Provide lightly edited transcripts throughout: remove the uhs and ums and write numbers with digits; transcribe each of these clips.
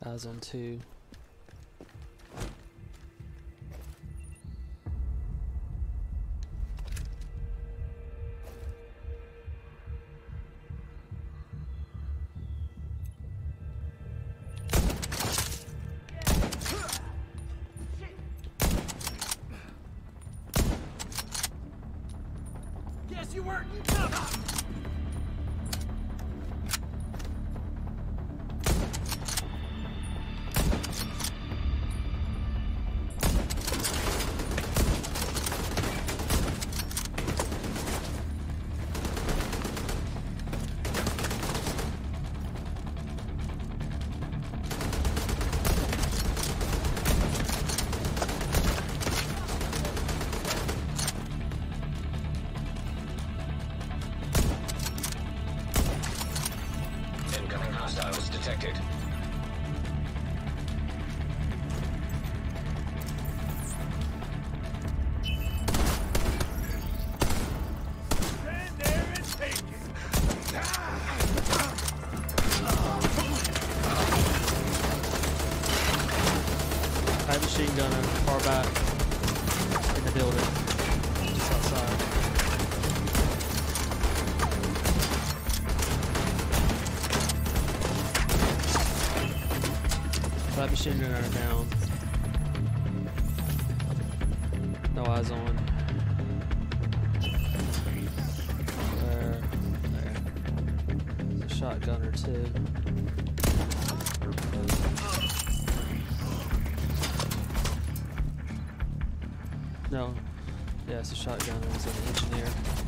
Eyes on two. Guess you weren't. Hostiles detected. Stand there and take it. I have a machine gunner far back in the building, just outside. That machine gunner down. No eyes on. There. There's a shotgunner too. No. Yeah, it's a shotgunner. It's an engineer.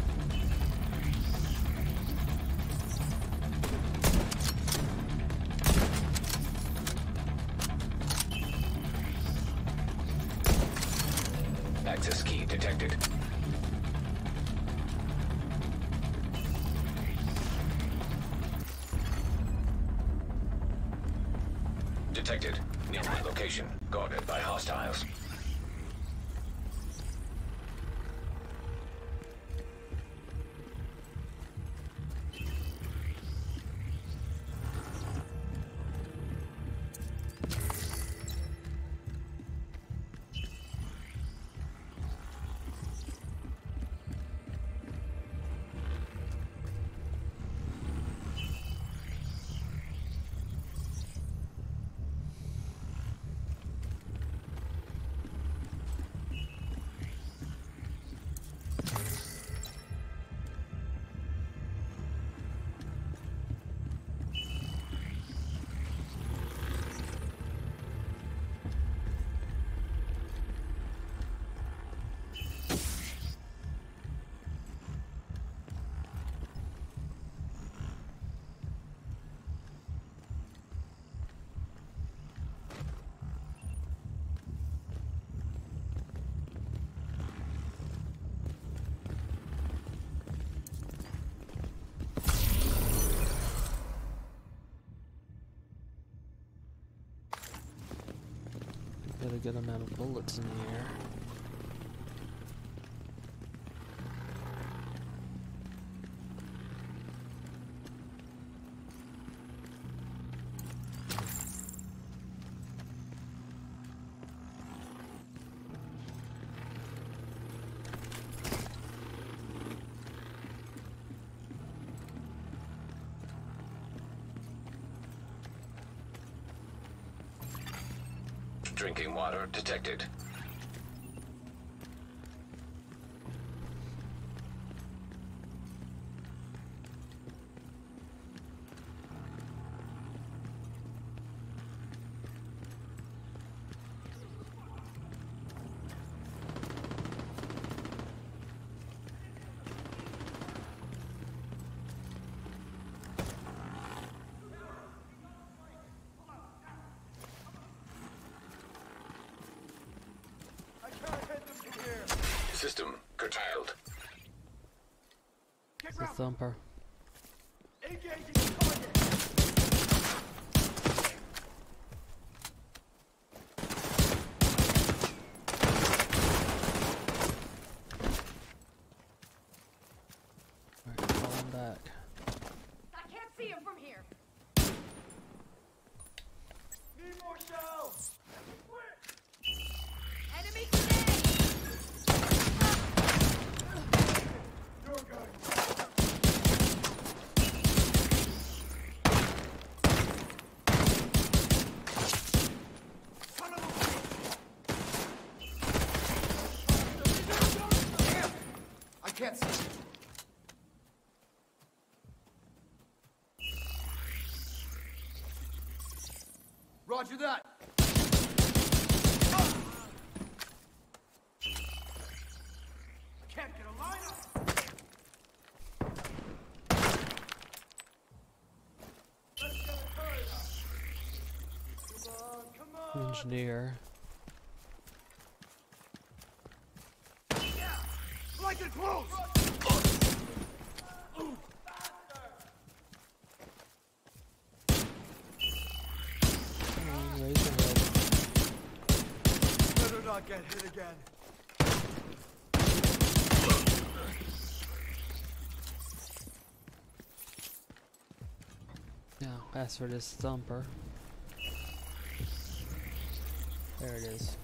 Access key detected. Detected. Nearby location. Guarded by hostiles. Got a good amount of bullets in the air. Drinking water detected. System curtailed. It's a thumper. Engaging the target. Alright, falling back. I can't see him from here. Need more shells! Quick! Enemy grenade! You're good. I can't see. Roger that. Can't get a line up! Let's get a turret up! Come on, come on! Engineer. Like it close! Come on, raise your head. Better not get hit again. Now, as for this thumper. There it is.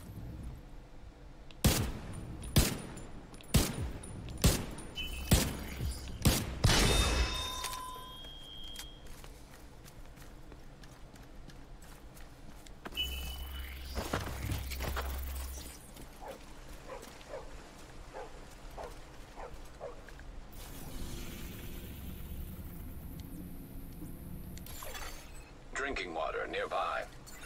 Drinking water nearby.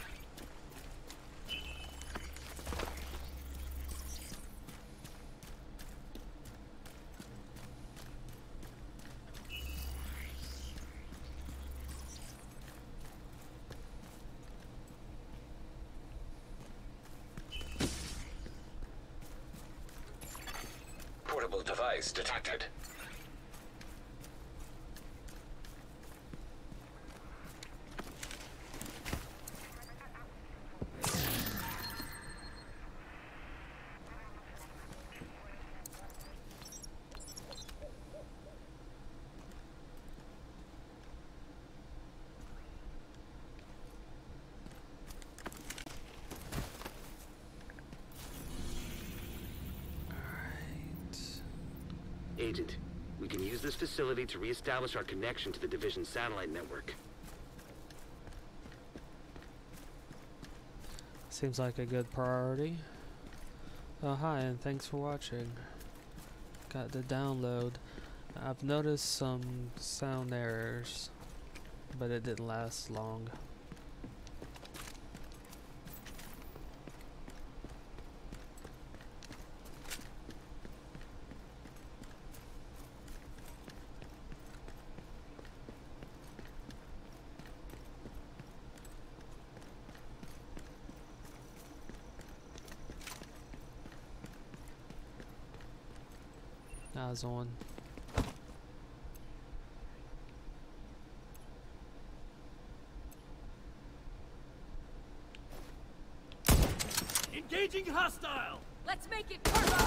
Portable device detected. Agent, we can use this facility to reestablish our connection to the Division satellite network. Seems like a good priority. Oh, hi, and thanks for watching. Got the download. I've noticed some sound errors, but it didn't last long. Eyes on. Engaging hostile! Let's make it turbo!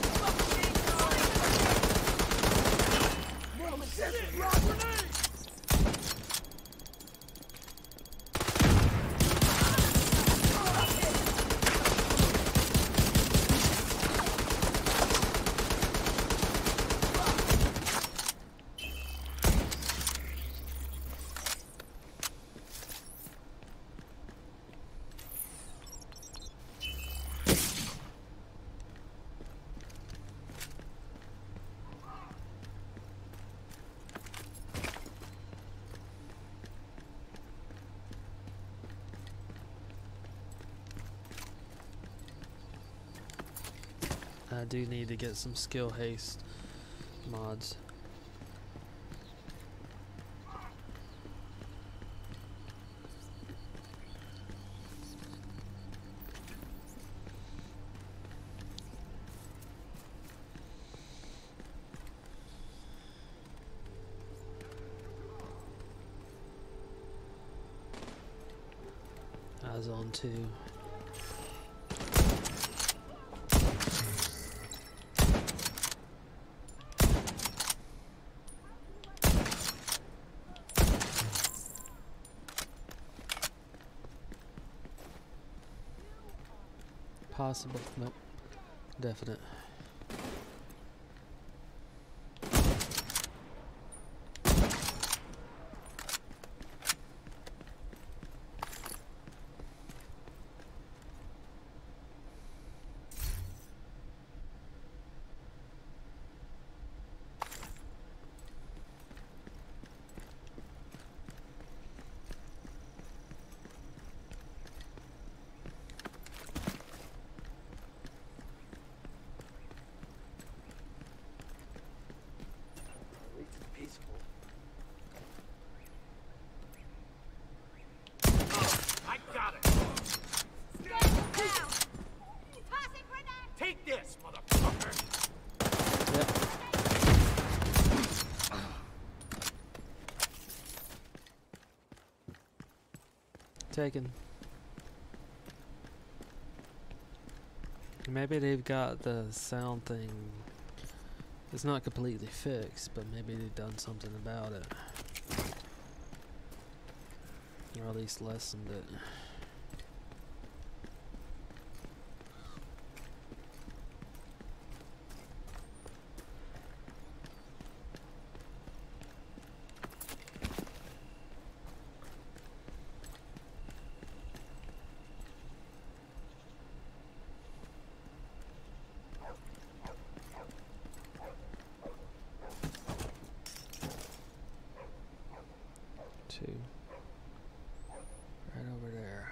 Shit! Rock grenade! I do need to get some skill haste mods. Eyes on 2. Possible. Nope. Definite. At least it's peaceful. I got it. Stand down! Tossing grenade! Take this, motherfucker. Taken. Maybe they've got the sound thing. It's not completely fixed, but maybe they've done something about it. Or at least lessened it. Two. Right over there.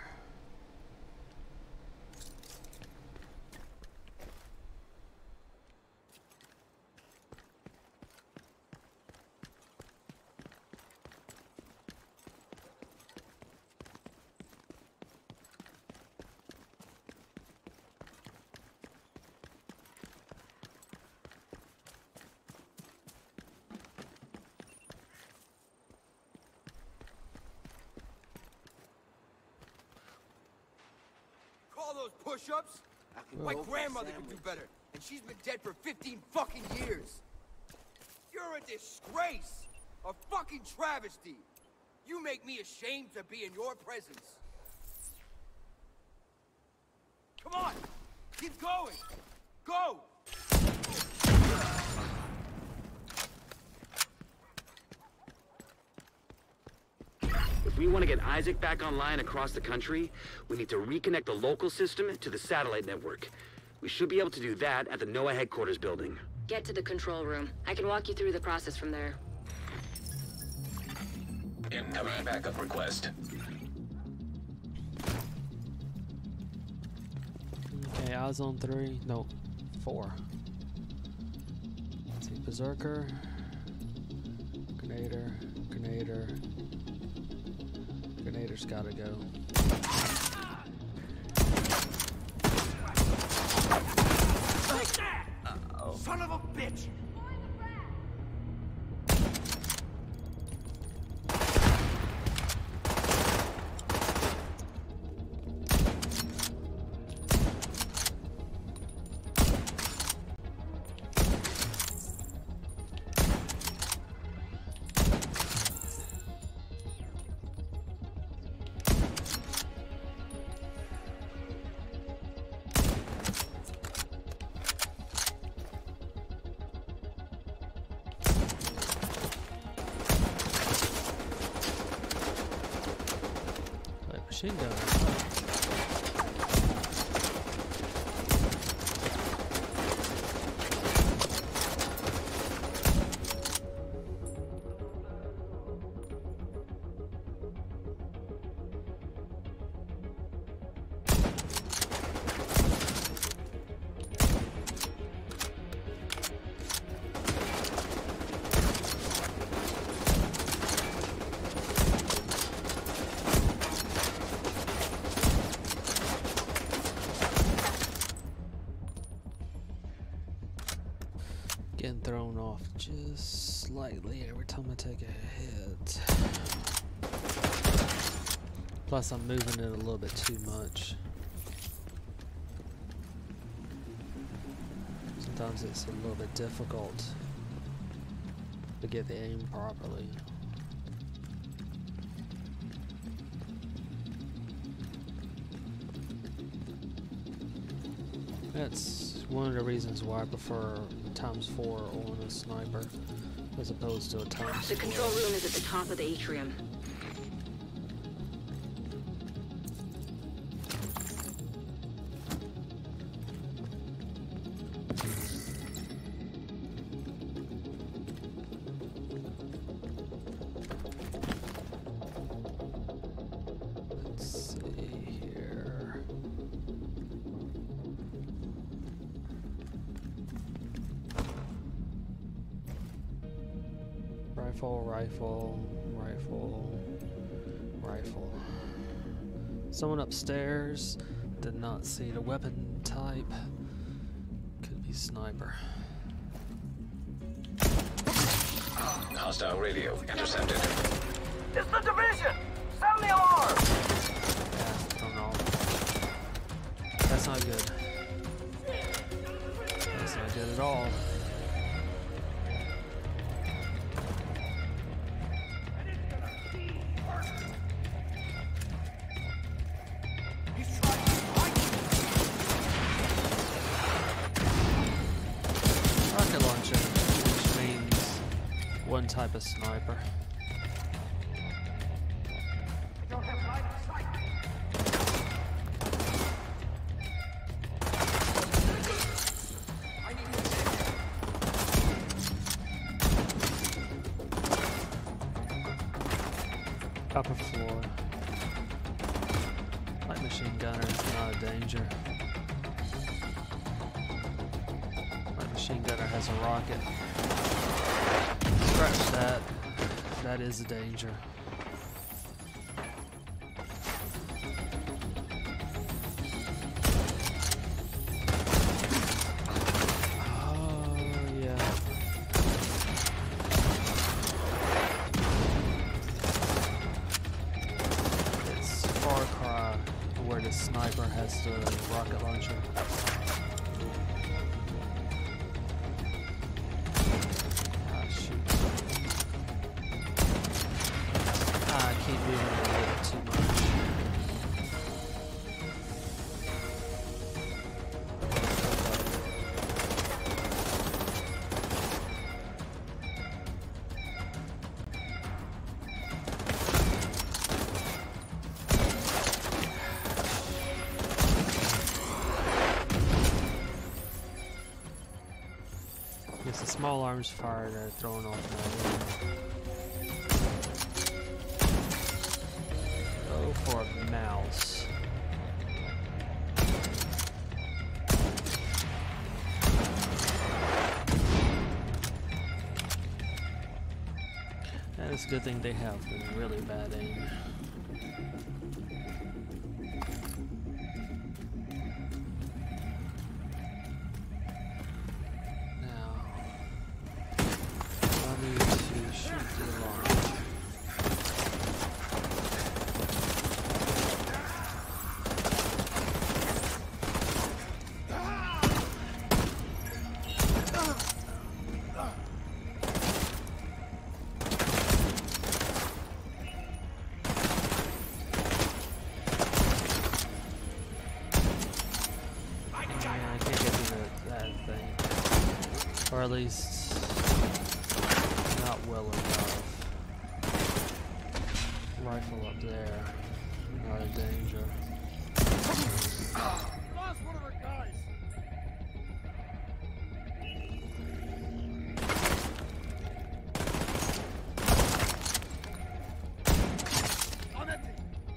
Call those push-ups? My grandmother could do better, and she's been dead for 15 fucking years. You're a disgrace, a fucking travesty. You make me ashamed to be in your presence. Come on, keep going. Go! If we want to get Isaac back online across the country, we need to reconnect the local system to the satellite network. We should be able to do that at the NOAA headquarters building. Get to the control room. I can walk you through the process from there. Incoming backup request. Okay, eyes on 3. No, 4. Let's see, Berserker. Grenader. Grenader. Grenader's gotta go. Take that! Son of a bitch! Machine gun. Getting thrown off just slightly every time I take a hit. Plus I'm moving it a little bit too much. Sometimes it's a little bit difficult to get the aim properly. That's one of the reasons why I prefer ×4 on a sniper as opposed to a ×4. The control room is at the top of the atrium. Let's see here. Rifle, rifle, rifle, rifle. Someone upstairs did not see the weapon type. Could be sniper. Hostile radio intercepted. It's the division! Sound the alarm! Yeah, don't know. That's not good. That's not good at all. He's trying to fight you. Rocket launcher, which means one type of sniper. Don't have line of sight! I need him. Upper floor. Light machine gunner is not a danger. Light machine gunner has a rocket. Scratch that. That is a danger. Oh, yeah. It's Far Cry where the sniper has the rocket launcher. Ah, shoot. Ah, I keep moving a little bit too much. Guess the small arms fire, they're throwing off my Go for a mouse. That is a good thing they have really bad aim. Or at least not well enough. Rifle up there, not a danger. Lost one of our guys! On empty!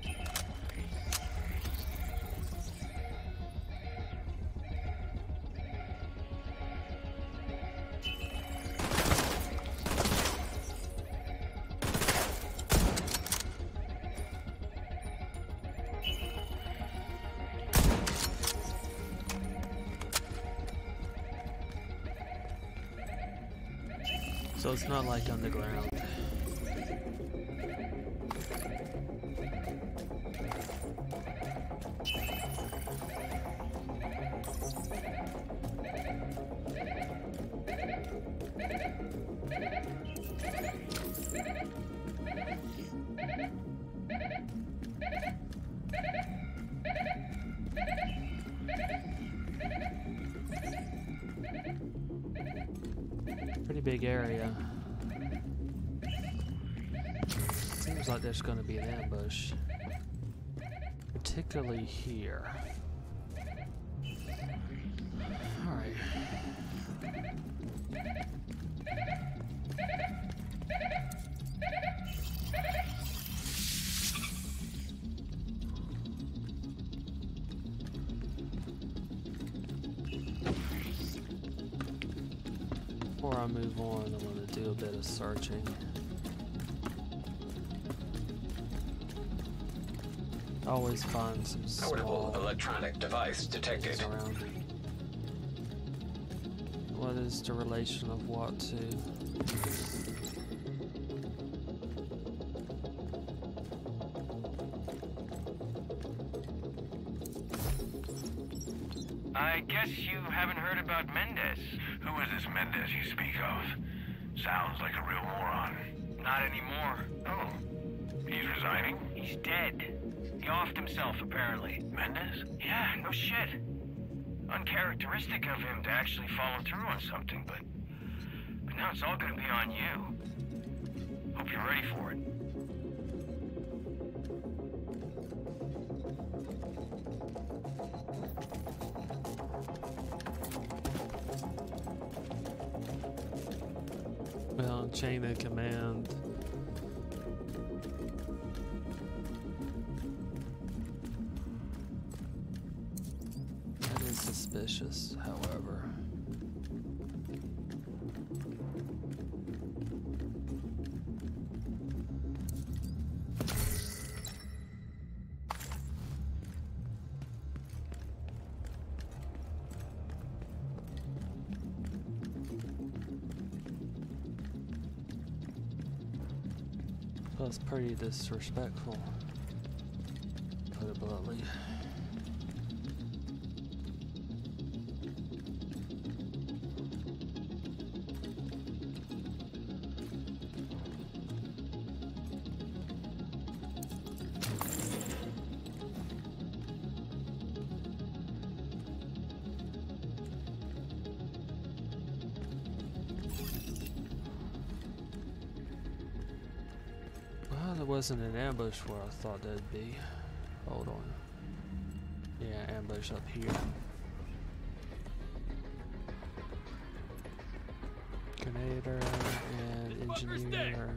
So it's not like underground. big area. Seems like there's going to be an ambush, particularly here. All right. Before I move on, I'm going to do a bit of searching. Always find some Portable small electronic device detected. things around it. What is the relation of what to? I guess you haven't heard about Mendez. Who is this Mendez you speak of? Sounds like a real moron. Not anymore. Oh. He's resigning? He's dead. He offed himself, apparently. Mendez? Yeah, no shit. Uncharacteristic of him to actually follow through on something, but now it's all gonna be on you. Hope you're ready for it. Well, chain of command. That is suspicious, however. That's pretty disrespectful, to put it bluntly. There wasn't an ambush where I thought there'd be. Hold on. Yeah, ambush up here. Grenadier and engineer.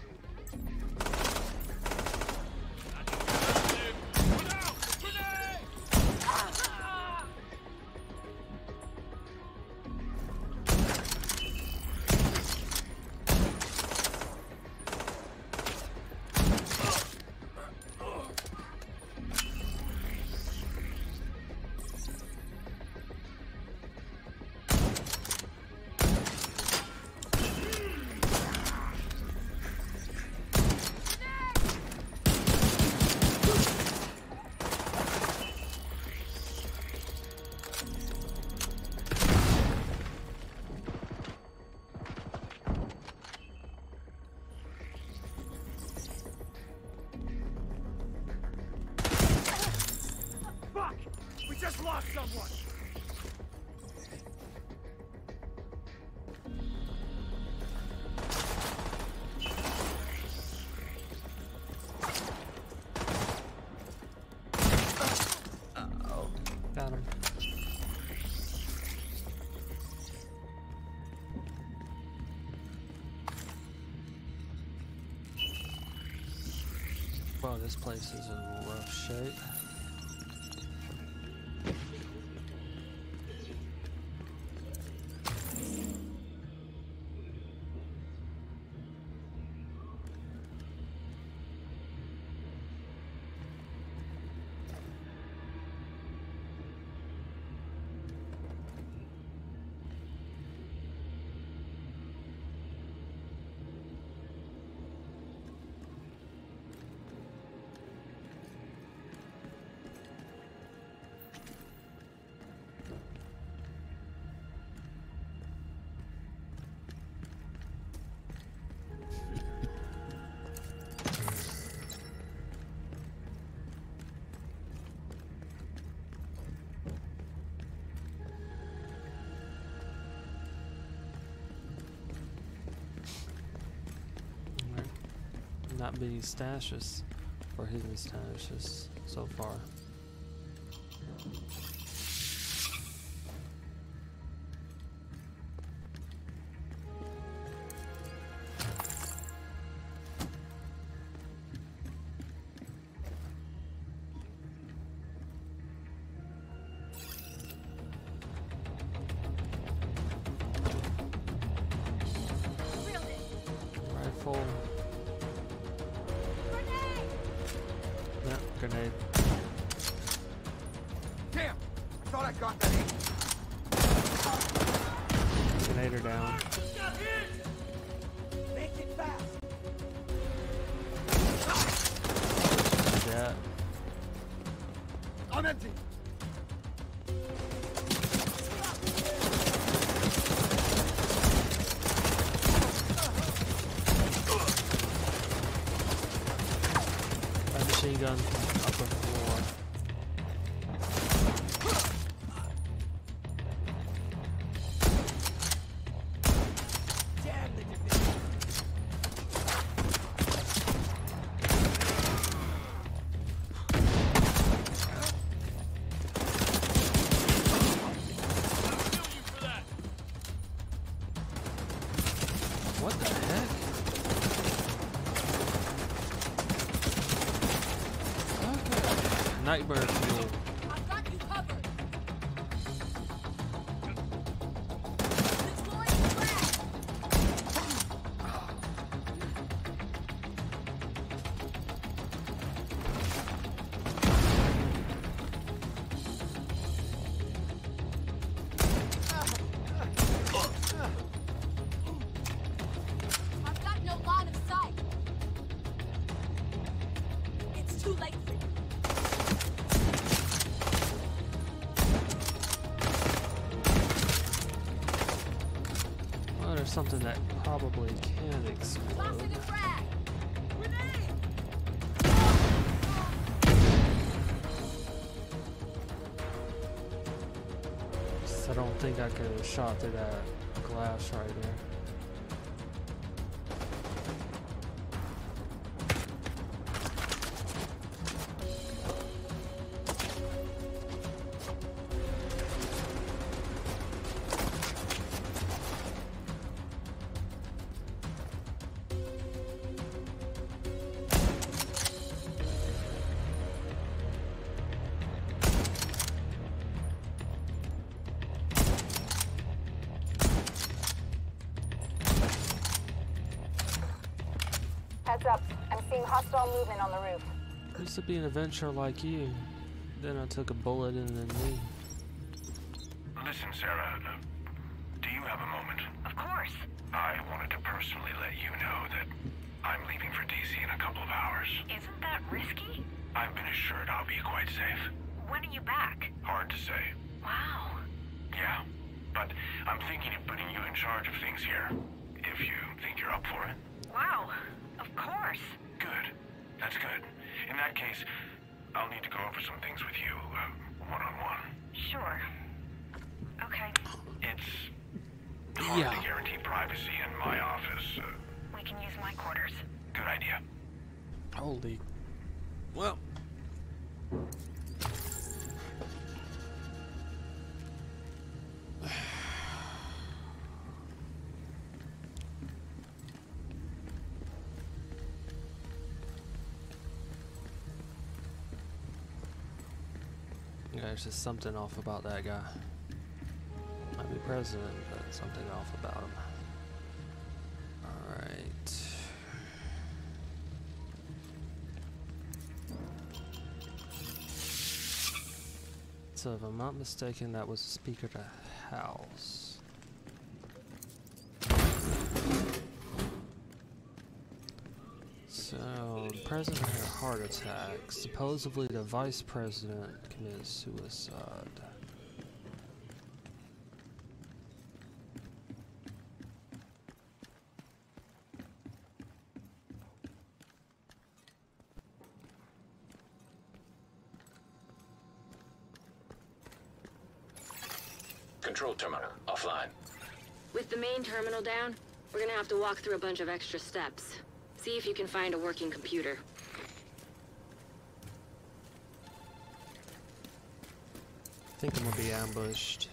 Just lost someone! Got him. Wow, this place is in rough shape. not many stashes or hidden stashes so far. Rifle. Yeah, grenade. Damn! I thought I got that. Grenader down. Make it fast. Yeah. I'm empty. That machine gun up the floor. Damn the What the heck? Okay. Nightmare fuel. I've got you covered. Deploy flag. I've got no line of sight. It's too late for you. Well, there's something that probably can explode. Tossing a frag. Grenade. I don't think I could have shot through that glass right there. Heads up. I'm seeing hostile movement on the roof. Used to be an adventurer like you. Then I took a bullet in the knee. Listen, Sarah, do you have a moment? Of course. I wanted to personally let you know that I'm leaving for DC in a couple of hours. Isn't that risky? I've been assured I'll be quite safe. When are you back? Hard to say. Wow. Yeah, but I'm thinking of putting you in charge of things here, if you think you're up for it. Wow. Of course. Good. That's good. In that case, I'll need to go over some things with you, one-on-one. Sure. Okay. It's hard to guarantee privacy in my office. We can use my quarters. Good idea. Holy. Well. Yeah, there's just something off about that guy. Might be president, but something off about him. Alright. So if I'm not mistaken, that was the Speaker of the House. So, the president had a heart attack. Supposedly the vice president committed suicide. Control terminal offline. With the main terminal down, we're gonna have to walk through a bunch of extra steps. See if you can find a working computer. I think I'm gonna be ambushed.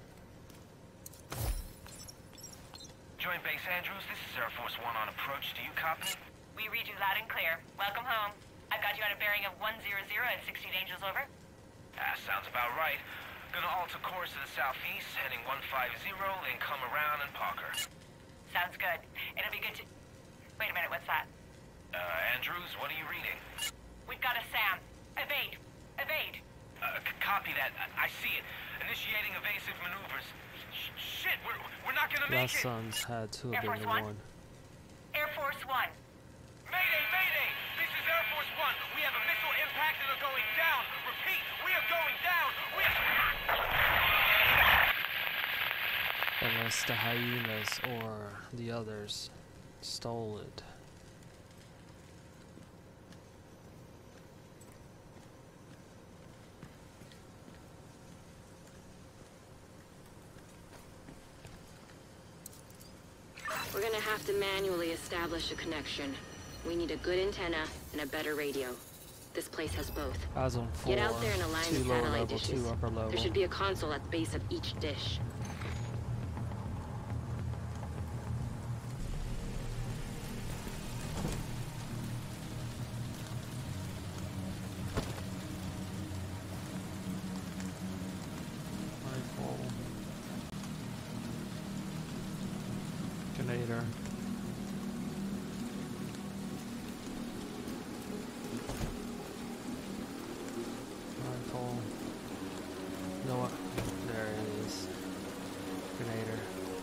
Joint Base Andrews, this is Air Force One on approach. Do you copy? We read you loud and clear. Welcome home. I've got you at a bearing of 100 at 16 Angels, over. Sounds about right. Gonna alter course to the southeast, heading 150, then come around and Parker. Sounds good. It'll be good to... Wait a minute, what's that? Andrews, what are you reading? We've got a SAM. Evade. Evade. Copy that. I see it. Initiating evasive maneuvers. Shit, we're not gonna make Last it! Sons had two Air of Force them One? in one. Air Force One. Mayday, mayday! This is Air Force One. We have a missile impact and are going down. Repeat, we are going down. Unless the hyenas or the others stole it. We're gonna have to manually establish a connection. We need a good antenna and a better radio. This place has both. Eyes on 4, Get out there and align 2 the lower satellite level, dishes. 2 upper level. There should be a console at the base of each dish. Rifle. Grenadier. Rifle. You know what? There it is. Grenadier.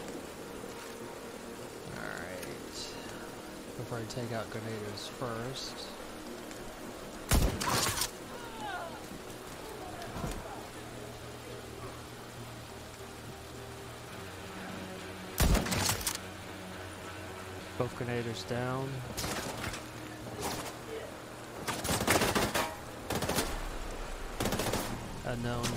Alright. Before I take out grenadiers first. Both grenadiers down. Unknown.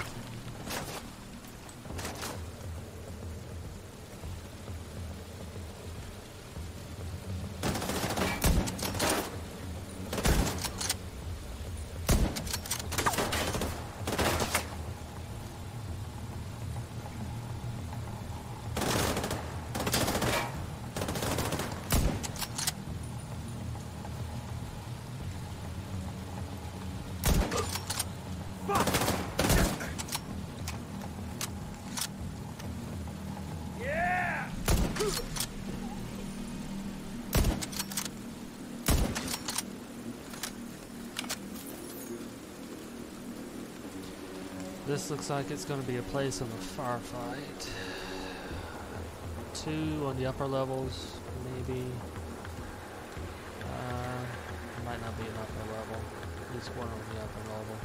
This looks like it's going to be a place of a firefight. 2 on the upper levels, maybe. Might not be an upper level. At least 1 on the upper level.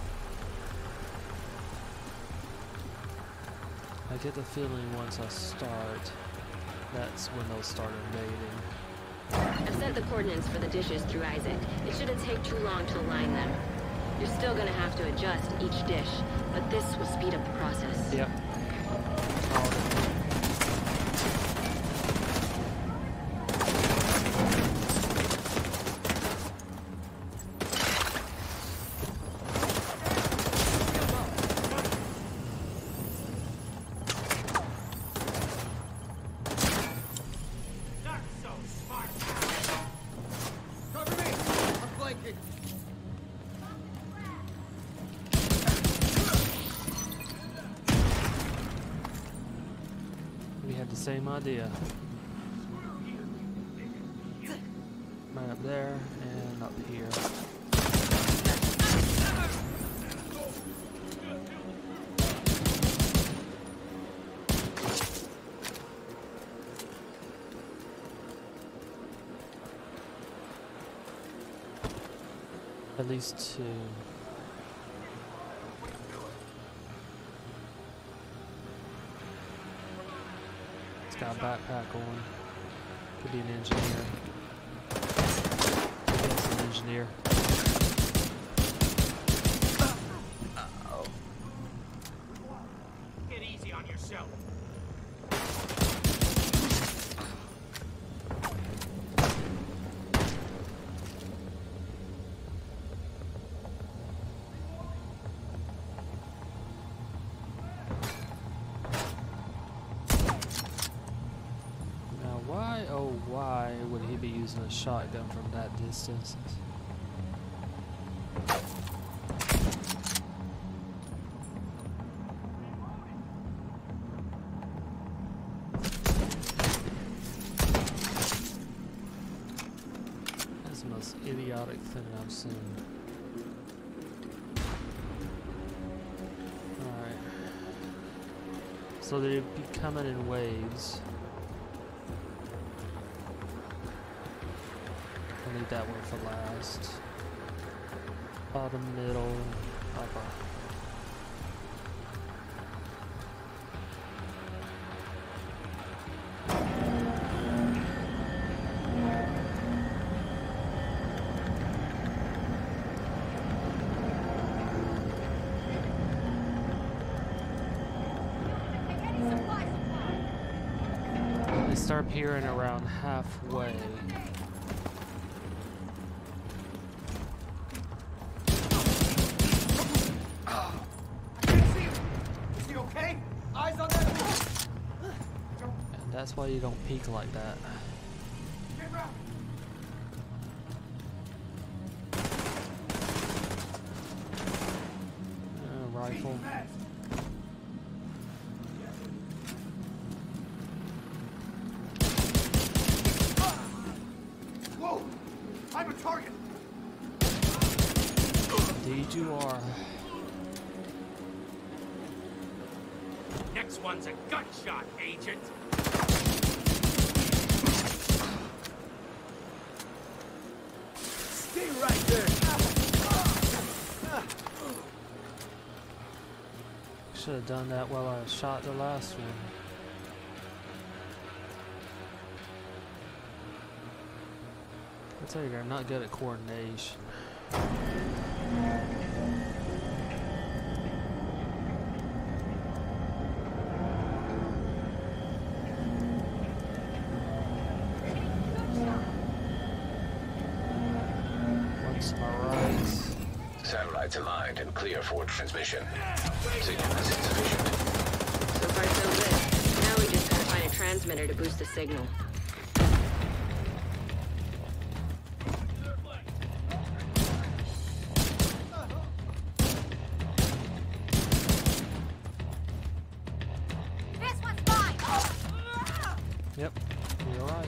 I get the feeling once I start, that's when they'll start invading. I've sent the coordinates for the dishes through Isaac. It shouldn't take too long to align them. You're still gonna have to adjust each dish, but this will speed up the process. Yep. Same idea. Right up there and up here. At least 2. Got a backpack on. Could be an engineer. It's an engineer. Uh-oh. Get easy on yourself. why would he be using a shotgun from that distance? That's the most idiotic thing I've seen. Alright. So they'd be coming in waves. I'll leave that one for last. Bottom, middle, upper. They start appearing around halfway. That's why you don't peek like that. Rifle. Whoa! I'm a target! Indeed you are. Next one's a gunshot, Agent. Stay right there! Should have done that while I shot the last one. I tell you, I'm not good at coordination. Once my right. Satellites aligned and clear for transmission. Signal is insufficient. So far, so good. Now we just gotta find a transmitter to boost the signal. This one's mine! Yep, you're right.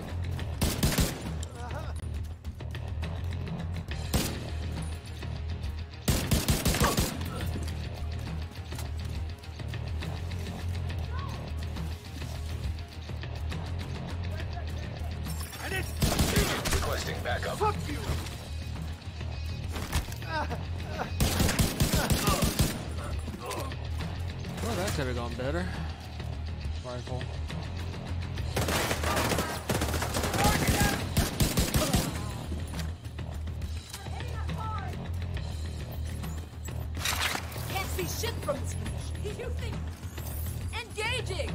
Requesting backup. Fuck you! Well, that could have gone better. Rifle. Can't see shit from this position. You think... Engaging!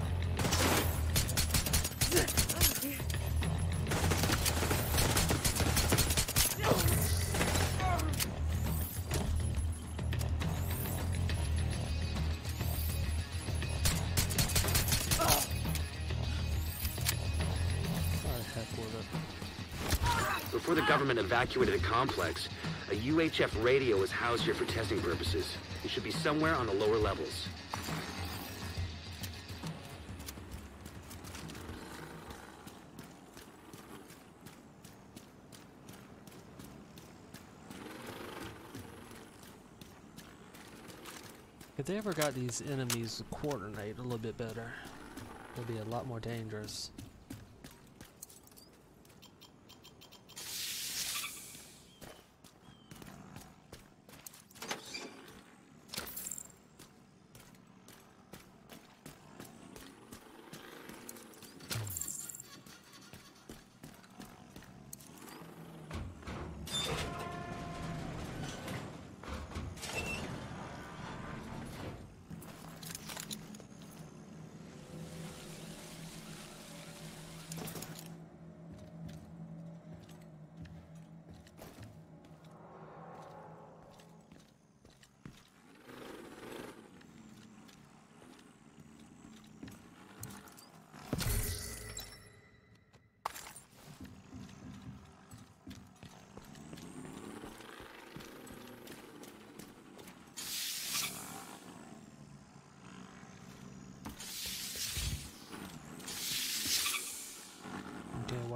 Before the government evacuated the complex, a UHF radio was housed here for testing purposes. It should be somewhere on the lower levels. If they ever got these enemies to coordinate a little bit better, they'll be a lot more dangerous.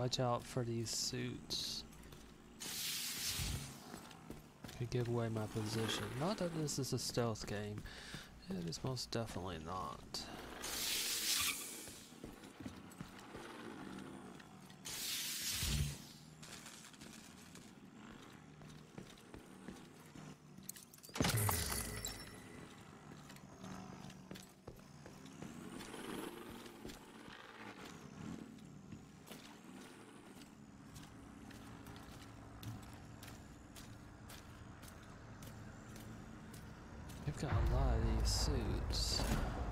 watch out for these suits. Could give away my position. Not that this is a stealth game. It is most definitely not. They've got a lot of these suits.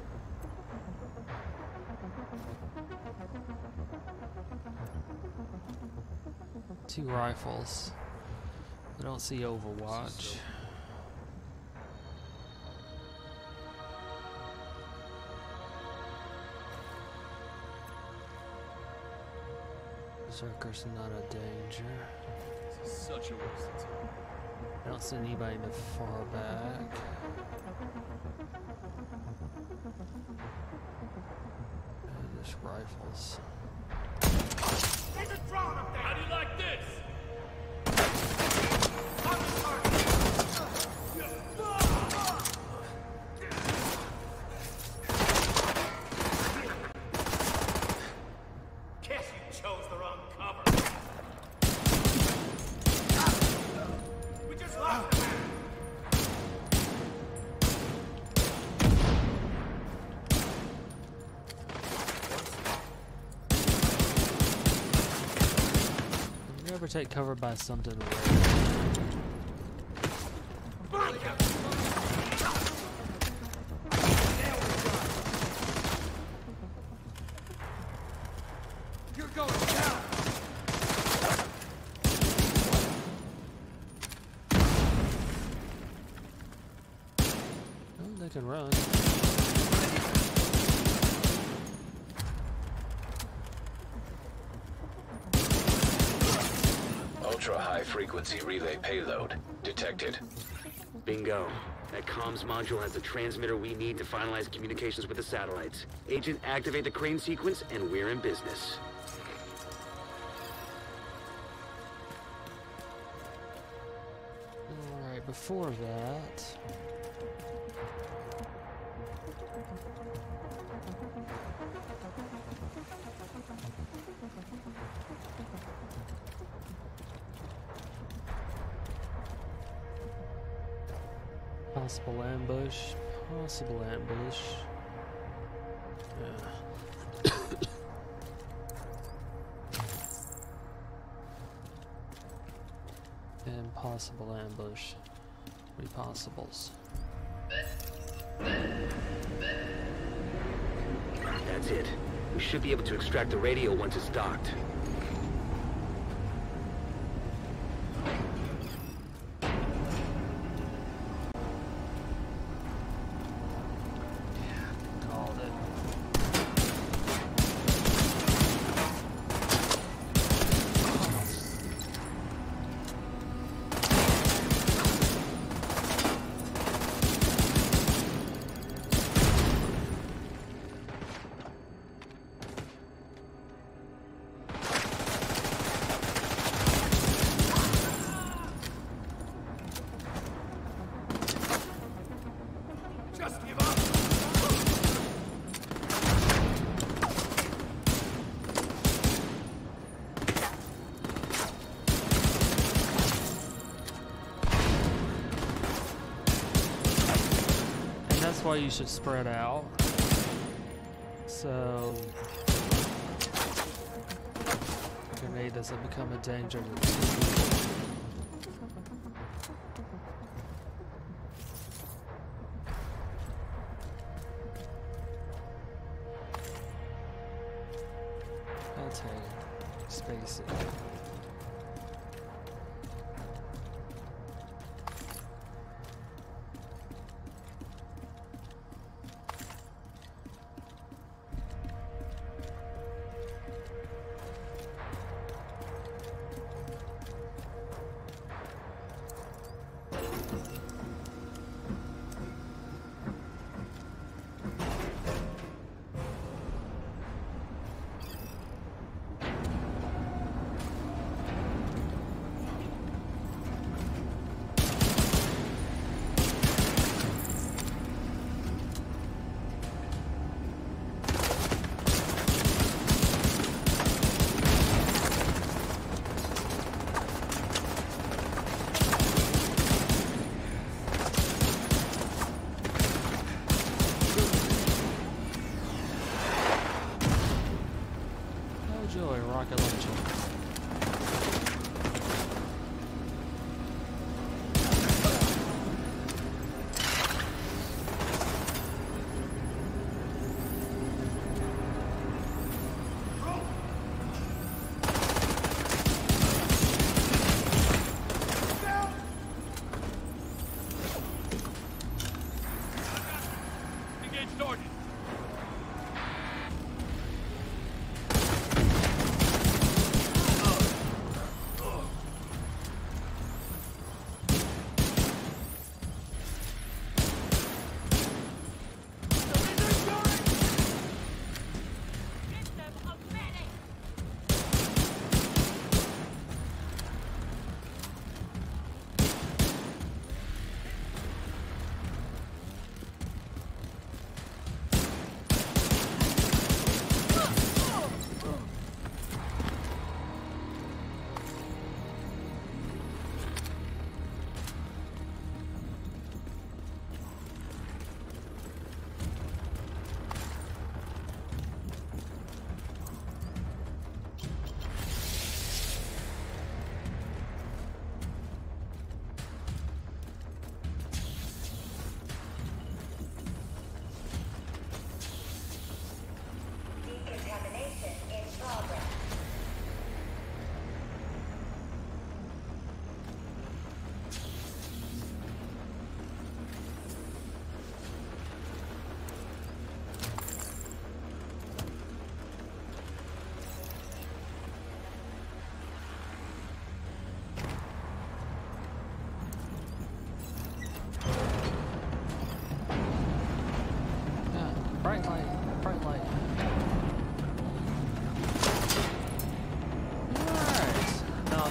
2 rifles. I don't see Overwatch. Berserker's not a danger. This is such a waste of time. I don't see anybody in the far back. And there's rifles. There's a drone up there! How do you like this? Guess you chose the wrong cover. We just lost a man. Never take cover by something weird. You're going down! Oh, they can run. Ultra-high frequency relay payload detected. Bingo. That comms module has the transmitter we need to finalize communications with the satellites. Agent, activate the crane sequence, and we're in business. Alright, before that... Possible ambush. Possible ambush. Yeah. And possible ambush. 3 possibles. That's it. We should be able to extract the radio once it's docked. Called it. Just give up! And that's why you should spread out. So grenade doesn't become a danger to 2 people. I'll take space it.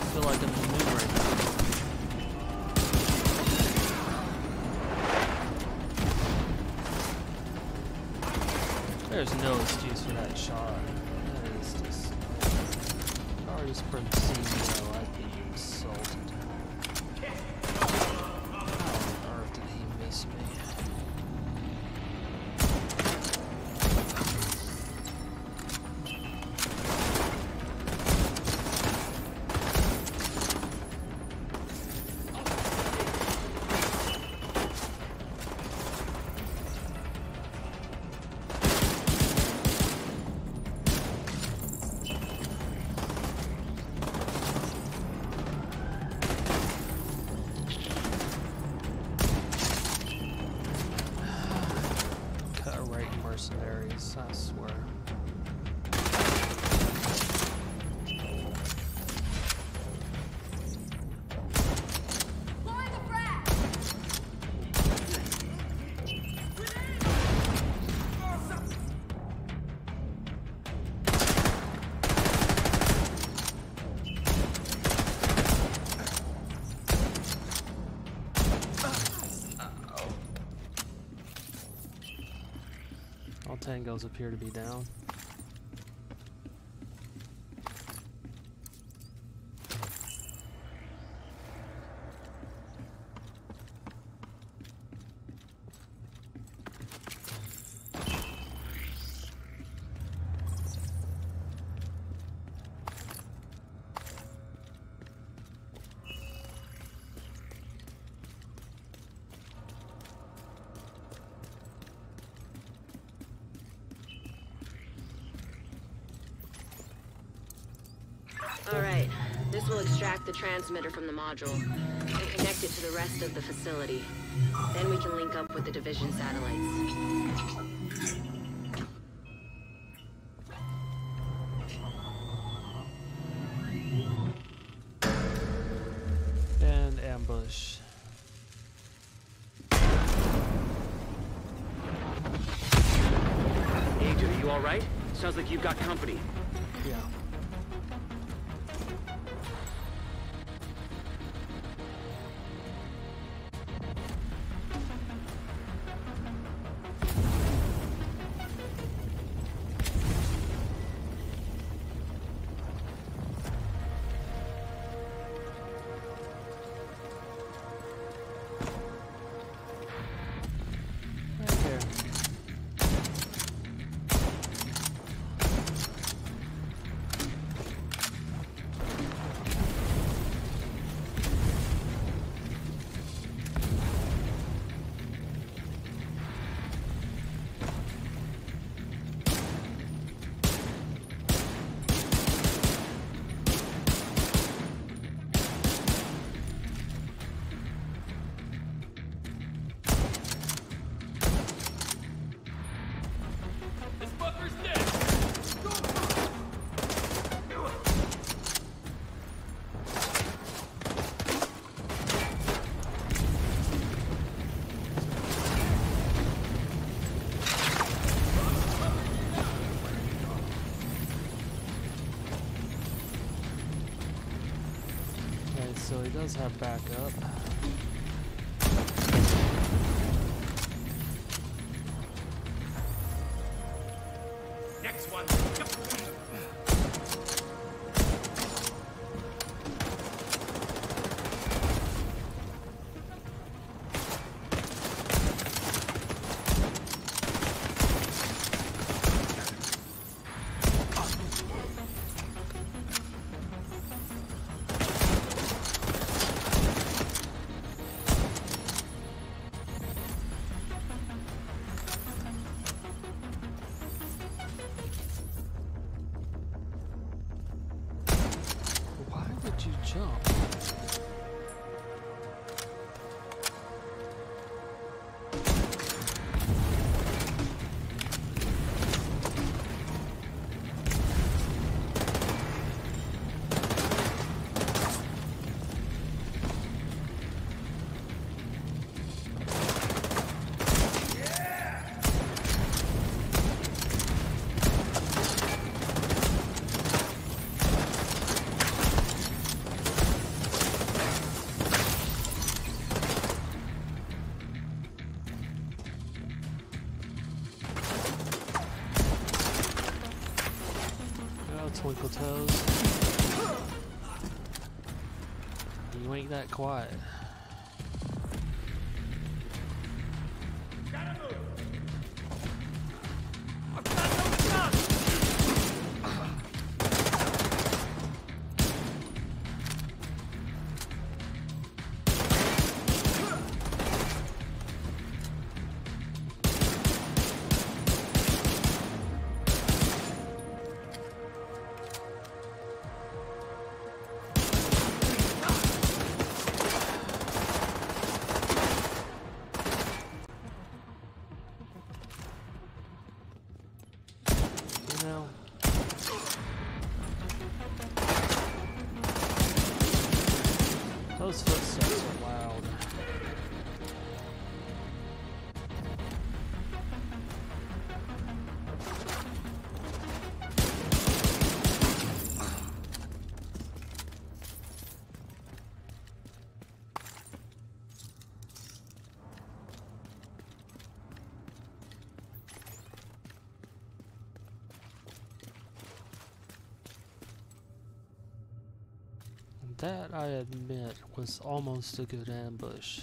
feel like I'm in the moon right now. There's no excuse for that shot. That is just... already from seeing I'd be insulted. How on earth did he miss me? Mercenaries, I swear. All tangos appear to be down. Alright, this will extract the transmitter from the module and connect it to the rest of the facility. Then we can link up with the division satellites. And ambush. Agent, are you alright? Sounds like you've got company. Yeah. So he does have backup. Next one. Why would you jump? toes. You ain't that quiet. Those footsteps are loud. That, I admit, was almost a good ambush.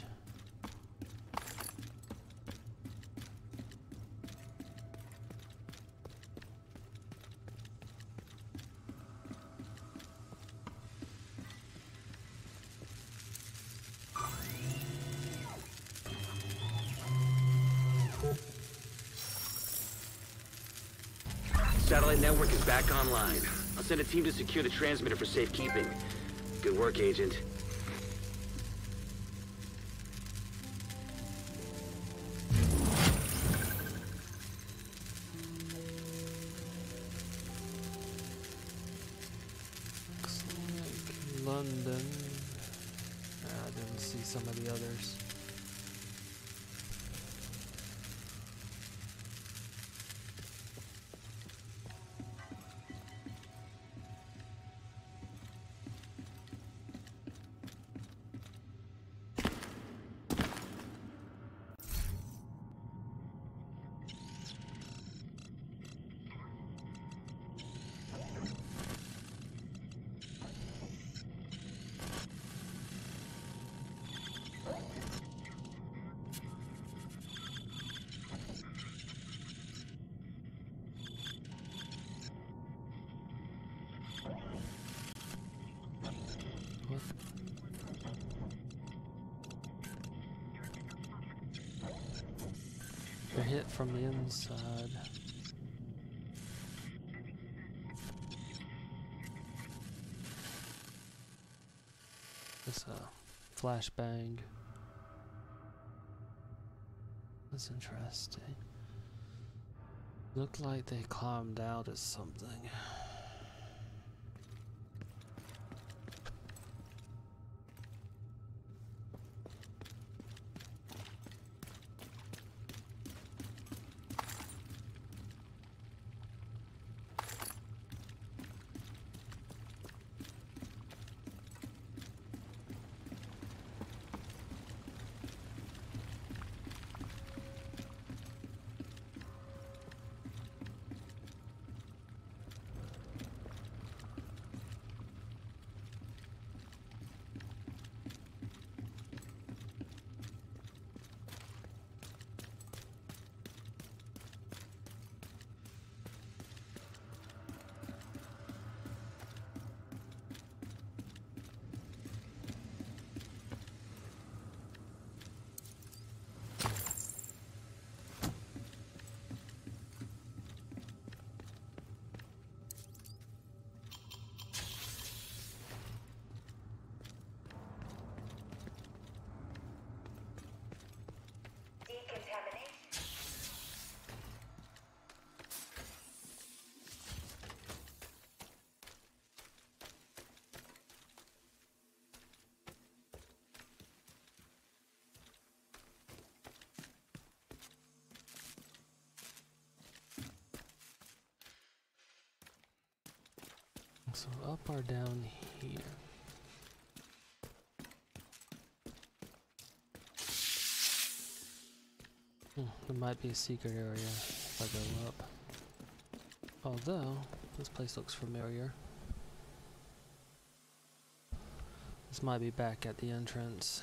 Satellite network is back online. I'll send a team to secure the transmitter for safekeeping. Good work, Agent. Looks like London. I didn't see some of the others. They're hit from the inside. It's a flashbang. That's interesting. Looked like they climbed out as something. So up or down here? There might be a secret area if I go up. Although, this place looks familiar. This might be back at the entrance.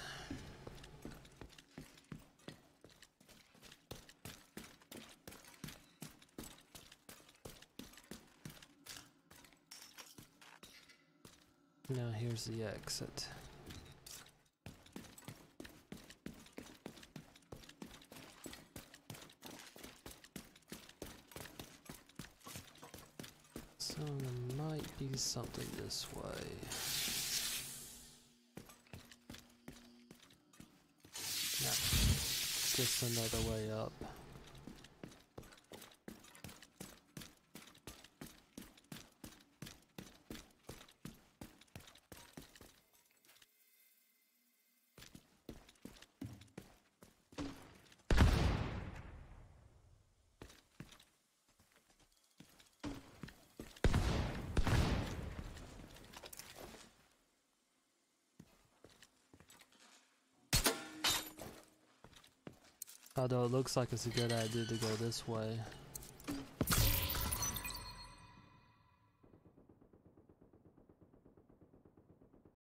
Now here's the exit. So there might be something this way. Yeah, just another way up. Although it looks like it's a good idea to go this way.